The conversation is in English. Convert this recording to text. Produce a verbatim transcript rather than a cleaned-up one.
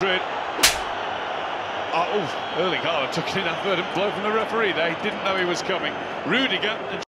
Madrid. Oh, Erling Haaland took it in that third blow from the referee. They didn't know he was coming. Rudiger.